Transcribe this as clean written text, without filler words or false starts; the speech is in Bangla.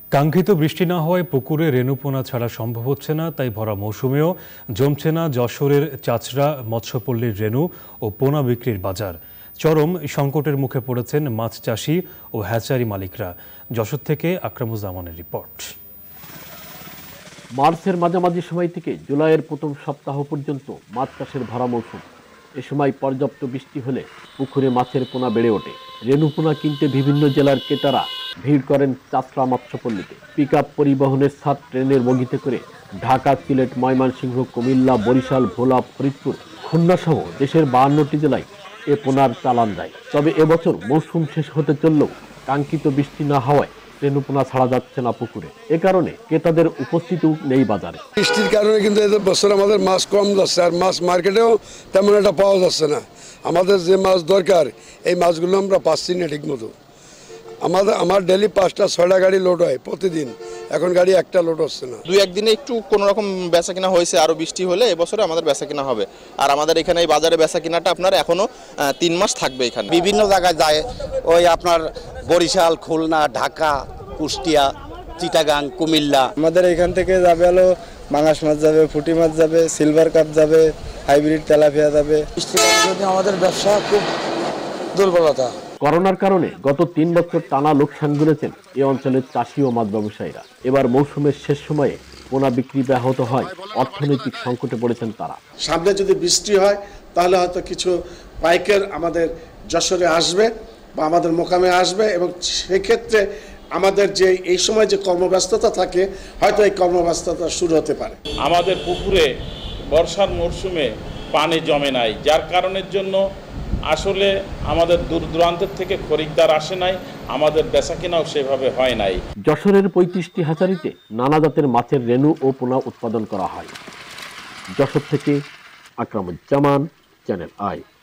কাঙ্ক্ষিত বৃষ্টি না হওয়ায় পুকুরে রেণুপোনা ছাড়া সম্ভব হচ্ছে না, তাই ভরা মৌসুমেও জমছে না যশোরের চাচড়া মৎস্যপল্লীর রেণু ও পোনা বিক্রির বাজার। চরম সংকটের মুখে পড়েছেন মাছ চাষি ও হ্যাচারি মালিকরা। যশোর থেকে আকরামুজ্জামানের রিপোর্ট। মার্চের মাঝামাঝি সময় থেকে জুলাইয়ের প্রথম সপ্তাহ পর্যন্ত মাছ চাষের ভরা মৌসুম। এ সময় পর্যাপ্ত বৃষ্টি হলে পুকুরে মাছের পোনা বেড়ে ওঠে। রেণুপোনা কিনতে বিভিন্ন জেলার ক্রেতারা ভিড় করেন চাচড়া মৎস্যপল্লীতে। পিকআপ পরিবহনের ছাদ ট্রেনের বগিতে করে ঢাকা, সিলেট, ময়মনসিংহ, কুমিল্লা, বরিশাল, ভোলা, ফরিদপুর, খুলনা সহ দেশের 52টি জেলায় এ পোনার চালান যায়। তবে এবছর মৌসুম শেষ হতে চললেও কাঙ্ক্ষিত বৃষ্টি না হওয়ায় রেণুপোনা ছাড়া যাচ্ছে না পুকুরে। এ কারণে ক্রেতাদের উপস্থিতিও নেই বাজারে। বৃষ্টির কারণে কিন্তু এই বছর আমাদের মাছ কম যাচ্ছে, আর মাছ মার্কেটেও তেমন একটা পাওয়া যাচ্ছে না। আমাদের যে মাছ দরকার এই মাছগুলো আমরা পাচ্ছি না ঠিক মতো। আমার ডেলি 5টা-6টা গাড়ি লোড হয় প্রতিদিন, এখন গাড়ি একটা লোড হচ্ছে না। 2-1 দিনে একটু কোনো রকম বেচা কিনা হয়েছে, আরো বৃষ্টি হলে এবছরে আমাদের বেচা কিনা হবে। আর আমাদের এখানে এই বাজারে বেচা কিনাটা আপনার এখনো 3 মাস থাকবে। এখানে বিভিন্ন জায়গায় যায়, ওই আপনার বরিশাল, খুলনা, ঢাকা, কুষ্টিয়া, চিটাগাং, কুমিল্লা। আমাদের এখান থেকে যাবে হলো মাঙাশ মাছ যাবে, পুঁটি মাছ যাবে, সিলভার কাপ যাবে, হাইব্রিড তেলাপিয়া যাবে। আমাদের ব্যবসা খুব দুর্বলতা। করোনার কারণে গত 3 বছর টানা লোকসান গুনেছেন এ অঞ্চলের চাষি ও মাছ ব্যবসায়ীরা। এবার মৌসুমের শেষ সময়ে পোনা বিক্রি ব্যাহত হয়, অর্থনৈতিক সংকটে পড়েছেন তারা। সামনে যদি বৃষ্টি হয় তাহলে হয়তো কিছু পাইকার আমাদের যশোরে আসবে বা আমাদের মোকামে আসবে, এবং সেক্ষেত্রে আমাদের যে এই সময় যে কর্মব্যস্ততা থাকে হয়তো এই কর্মব্যস্ততা শুরু হতে পারে। আমাদের পুকুরে বর্ষার মরশুমে পানি জমে নাই, যার কারণের জন্য আসলে আমাদের দূর দূরান্তের থেকে খরিদ্দার আসে নাই, আমাদের বেচাকেনাও সেভাবে হয় নাই। যশোরের 35টি হ্যাচারিতে নানা জাতের মাছের রেণু ও পোনা উৎপাদন করা হয়। যশোর থেকে আকরামুজ্জামান, চ্যানেল আই।